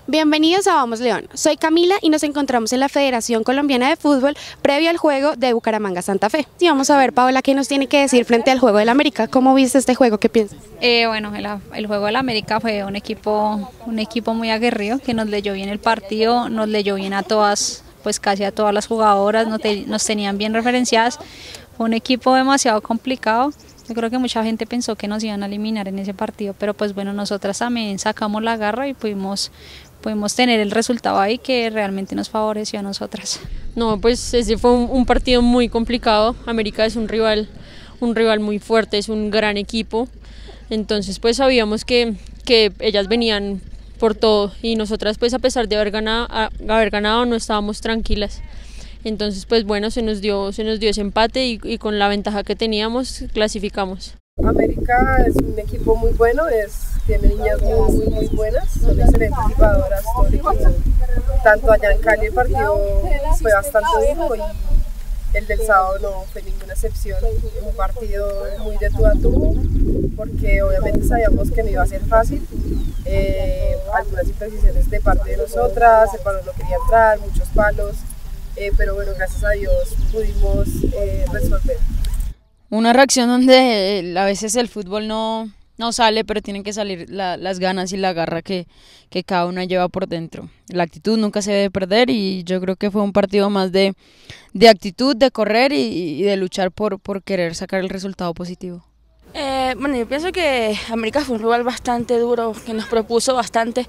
Bienvenidos a Vamos León, soy Camila y nos encontramos en la Federación Colombiana de Fútbol previo al juego de Bucaramanga-Santa Fe. Y vamos a ver, Paola, qué nos tiene que decir frente al juego del América. ¿Cómo viste este juego? ¿Qué piensas? Bueno, el juego del América fue un equipo muy aguerrido que nos leyó bien el partido, nos leyó bien a todas, pues casi a todas las jugadoras, nos tenían bien referenciadas. Fue un equipo demasiado complicado. Yo creo que mucha gente pensó que nos iban a eliminar en ese partido, pero pues bueno, nosotras también sacamos la garra y pudimos tener el resultado ahí que realmente nos favoreció a nosotras. No, pues ese fue un partido muy complicado. América es un rival muy fuerte, es un gran equipo. Entonces pues sabíamos que ellas venían por todo y nosotras pues a pesar de haber ganado no estábamos tranquilas. Entonces pues bueno, se nos dio ese empate y con la ventaja que teníamos clasificamos. América es un equipo muy bueno, tiene niñas muy buenas, son excelentes jugadoras, todo el equipo. Tanto allá en Cali el partido fue bastante duro y el del sábado no fue ninguna excepción. Un partido muy de tú a tú, porque obviamente sabíamos que no iba a ser fácil. Algunas imprecisiones de parte de nosotras, el balón no quería entrar, muchos palos, pero bueno, gracias a Dios pudimos resolver. Una reacción donde a veces el fútbol no sale, pero tienen que salir las ganas y la garra que cada una lleva por dentro. La actitud nunca se debe perder y yo creo que fue un partido más de actitud, de correr y de luchar por querer sacar el resultado positivo. Bueno, yo pienso que América fue un rival bastante duro, que nos propuso bastante,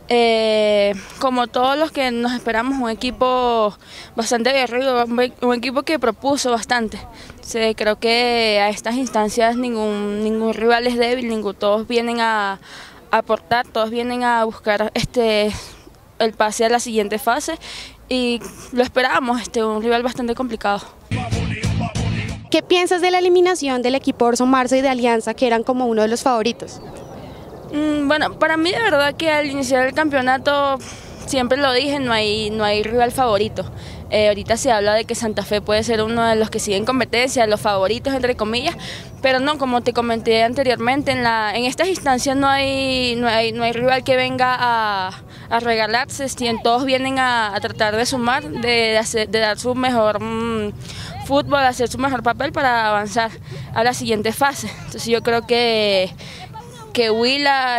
como todos los que nos esperamos, un equipo bastante aguerrido, un equipo que propuso bastante. Creo que a estas instancias ningún rival es débil, todos vienen a aportar, todos vienen a buscar el pase a la siguiente fase y lo esperábamos, un rival bastante complicado. ¿Qué piensas de la eliminación del equipo Orso Marzo y de Alianza, que eran como uno de los favoritos? Bueno, para mí de verdad que al iniciar el campeonato, siempre lo dije, no hay rival favorito. Ahorita se habla de que Santa Fe puede ser uno de los que siguen competencia, los favoritos entre comillas, pero no, como te comenté anteriormente, en estas instancias no hay rival que venga a regalarse, todos vienen a tratar de sumar, de dar su mejor fútbol, hacer su mejor papel para avanzar a la siguiente fase. Entonces yo creo que Huila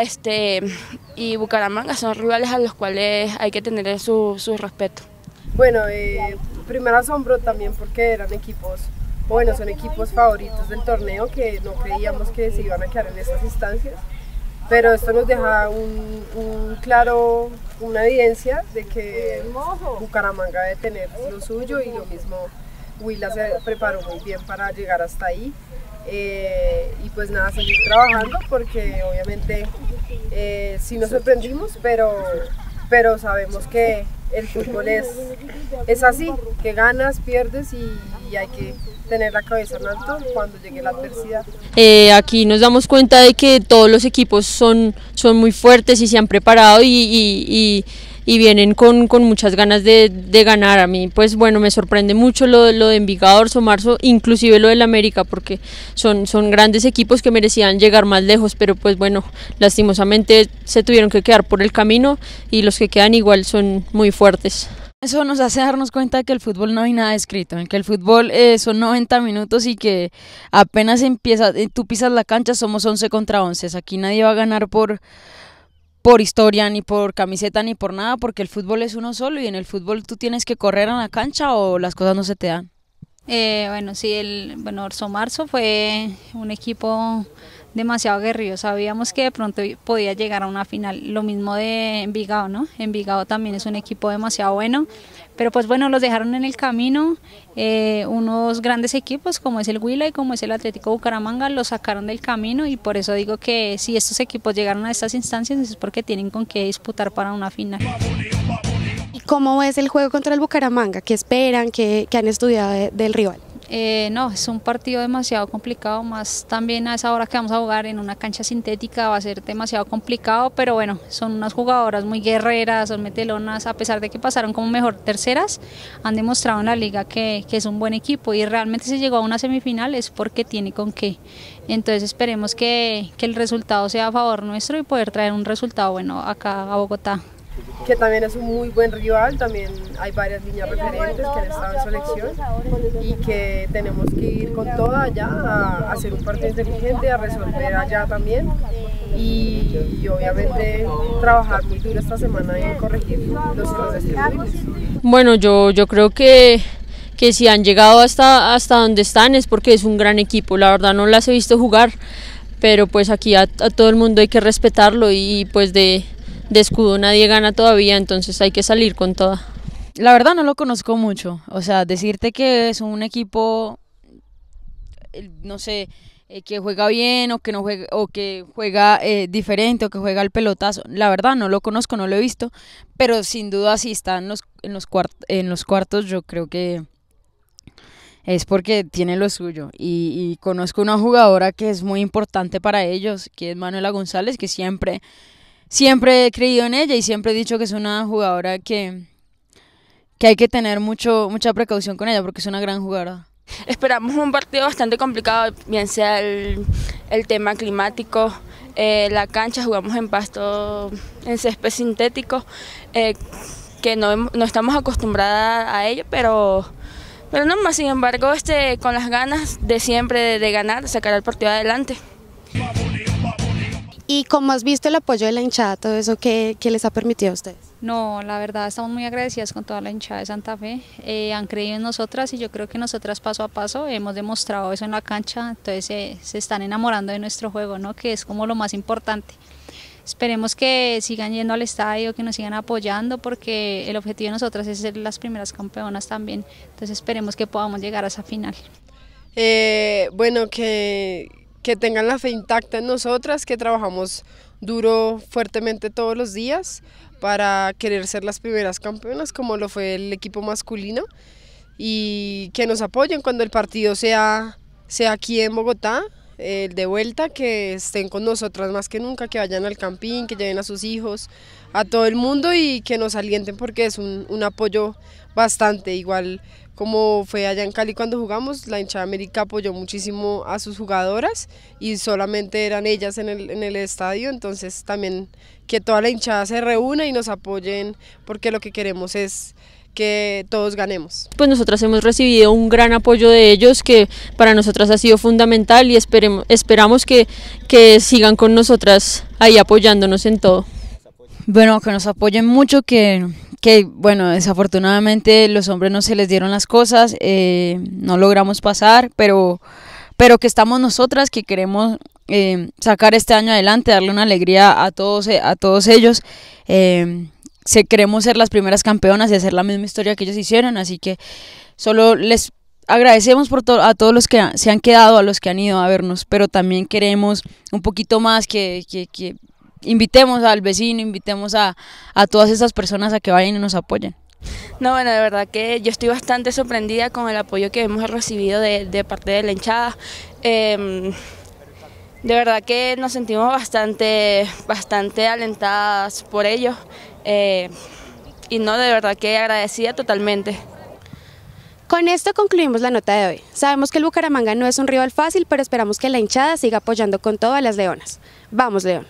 y Bucaramanga son rivales a los cuales hay que tener su respeto. Bueno, primer asombro también porque son equipos favoritos del torneo que no creíamos que se iban a quedar en estas instancias, pero esto nos deja una evidencia de que Bucaramanga debe tener lo suyo y lo mismo Huila se preparó muy bien para llegar hasta ahí. Y pues nada, seguir trabajando porque obviamente sí nos sorprendimos, pero sabemos que el fútbol es así, que ganas, pierdes y hay que tener la cabeza en alto cuando llegue la adversidad. Aquí nos damos cuenta de que todos los equipos son muy fuertes y se han preparado y vienen con muchas ganas de ganar. A mí pues bueno, me sorprende mucho lo de Envigado, Orso Marzo, inclusive lo del América, porque son grandes equipos que merecían llegar más lejos, pero pues bueno, lastimosamente se tuvieron que quedar por el camino y los que quedan igual son muy fuertes. Eso nos hace darnos cuenta de que el fútbol no hay nada escrito, en que el fútbol son 90 minutos y que apenas empieza, tú pisas la cancha, somos 11 contra 11, aquí nadie va a ganar por historia, ni por camiseta, ni por nada, porque el fútbol es uno solo y en el fútbol tú tienes que correr en la cancha o las cosas no se te dan. Bueno, sí, Orso Marzo fue un equipo demasiado aguerrido, sabíamos que de pronto podía llegar a una final, lo mismo de Envigado, ¿no? Envigado también es un equipo demasiado bueno, pero pues bueno, los dejaron en el camino, unos grandes equipos como es el Huila y como es el Atlético Bucaramanga los sacaron del camino y por eso digo que si estos equipos llegaron a estas instancias es porque tienen con qué disputar para una final. ¿Y cómo ves el juego contra el Bucaramanga? ¿Qué esperan? ¿Qué han estudiado del rival? No, es un partido demasiado complicado, más también a esa hora que vamos a jugar en una cancha sintética va a ser demasiado complicado, pero bueno, son unas jugadoras muy guerreras, son metelonas, a pesar de que pasaron como mejor terceras, han demostrado en la liga que es un buen equipo y realmente si llegó a una semifinal es porque tiene con qué. Entonces esperemos que el resultado sea a favor nuestro y poder traer un resultado bueno acá a Bogotá. que también es un muy buen rival, también hay varias líneas referentes que han estado en selección y que tenemos que ir con toda allá a hacer un partido inteligente, a resolver allá también y obviamente trabajar muy duro esta semana en corregir los errores que tuvimos. Bueno, yo creo que si han llegado hasta donde están es porque es un gran equipo. La verdad no las he visto jugar, pero pues aquí a todo el mundo hay que respetarlo y pues de escudo nadie gana todavía, entonces hay que salir con toda. La verdad no lo conozco mucho, o sea, decirte que es un equipo, no sé, que juega bien o que no juega, o que juega diferente o que juega al pelotazo, la verdad no lo conozco, no lo he visto, pero sin duda si está en los cuartos yo creo que es porque tiene lo suyo y conozco una jugadora que es muy importante para ellos, que es Manuela González, que siempre he creído en ella y siempre he dicho que es una jugadora que hay que tener mucha precaución con ella porque es una gran jugadora. Esperamos un partido bastante complicado, bien sea el tema climático, la cancha, jugamos en pasto, en césped sintético, que no estamos acostumbradas a ello, pero no más, sin embargo, con las ganas de siempre de ganar, de sacar el partido adelante. ¿Y cómo has visto el apoyo de la hinchada, todo eso que les ha permitido a ustedes? No, la verdad estamos muy agradecidas con toda la hinchada de Santa Fe, han creído en nosotras y yo creo que nosotras paso a paso hemos demostrado eso en la cancha, entonces se están enamorando de nuestro juego, ¿no? Que es como lo más importante. Esperemos que sigan yendo al estadio, que nos sigan apoyando porque el objetivo de nosotras es ser las primeras campeonas también, entonces esperemos que podamos llegar a esa final. Bueno, que tengan la fe intacta en nosotras, que trabajamos duro, fuertemente todos los días para querer ser las primeras campeonas como lo fue el equipo masculino y que nos apoyen cuando el partido sea aquí en Bogotá, el de vuelta, que estén con nosotras más que nunca, que vayan al campín, que lleven a sus hijos, a todo el mundo y que nos alienten porque es un apoyo bastante igual. Como fue allá en Cali cuando jugamos, la hinchada América apoyó muchísimo a sus jugadoras y solamente eran ellas en el estadio, entonces también que toda la hinchada se reúna y nos apoyen porque lo que queremos es que todos ganemos. Pues nosotras hemos recibido un gran apoyo de ellos que para nosotras ha sido fundamental y esperamos que sigan con nosotras ahí apoyándonos en todo. Bueno, que nos apoyen mucho, que bueno, desafortunadamente los hombres no se les dieron las cosas, no logramos pasar, pero que estamos nosotras, que queremos sacar este año adelante, darle una alegría a todos ellos, queremos ser las primeras campeonas y hacer la misma historia que ellos hicieron, así que solo les agradecemos a todos los que se han quedado, a los que han ido a vernos, pero también queremos un poquito más que invitemos al vecino, invitemos a todas esas personas a que vayan y nos apoyen. No, bueno, de verdad que yo estoy bastante sorprendida con el apoyo que hemos recibido de parte de la hinchada. De verdad que nos sentimos bastante alentadas por ellos y no, de verdad que agradecida totalmente. Con esto concluimos la nota de hoy. Sabemos que el Bucaramanga no es un rival fácil, pero esperamos que la hinchada siga apoyando con todo a las leonas. ¡Vamos, León!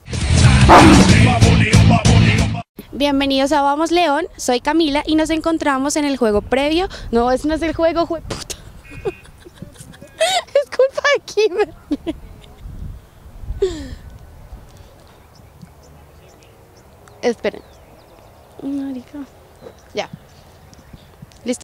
Bienvenidos a Vamos León, soy Camila y nos encontramos en el juego previo. No, ese no es el juego, jueputa. Es culpa de Kimberly. Esperen. Marica. Ya.